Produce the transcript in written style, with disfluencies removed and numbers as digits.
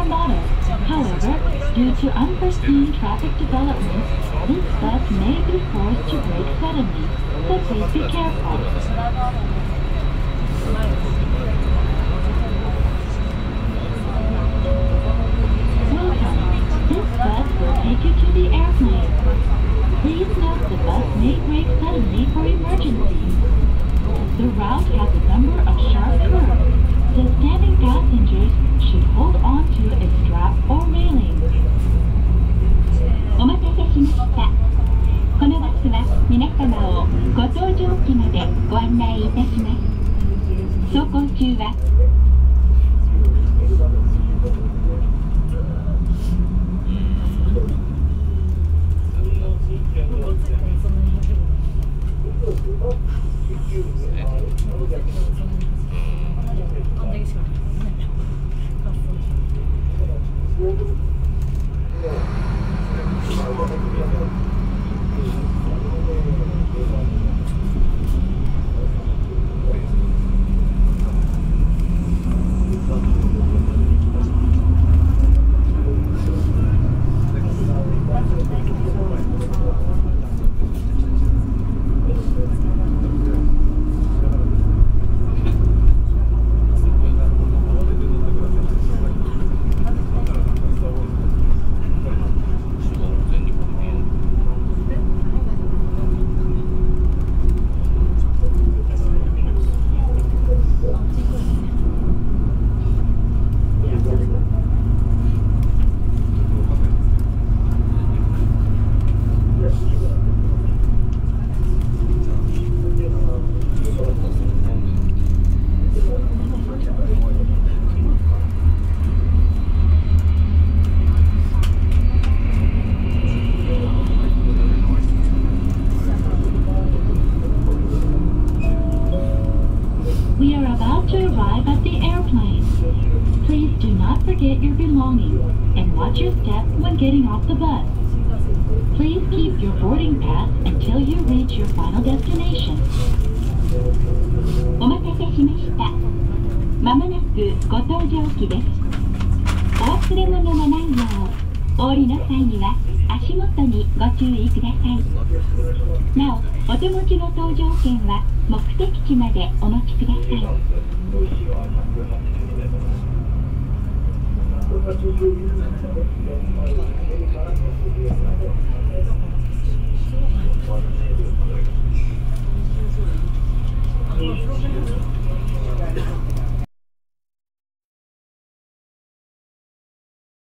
Armada. However, due to unforeseen traffic developments, this bus may be forced to brake suddenly, so please be careful. Welcome. This bus will take you to the airplane. Please note the bus may brake suddenly for emergencies. The route has a number of sharp curves, so standing passengers should hold on to a strap or railing. お待たせしました。このバスは皆様をご搭乗機までご案内いたします。走行中は We are about to arrive at the airplane. Please do not forget your belongings and watch your step when getting off the bus. Please keep your boarding pass until you reach your final destination. お待たせしました。まもなくご搭乗機です。お忘れ物のないよう、お降りの際には足元にご注意ください。なお、お手持ちの搭乗券は目的地までお持ちください。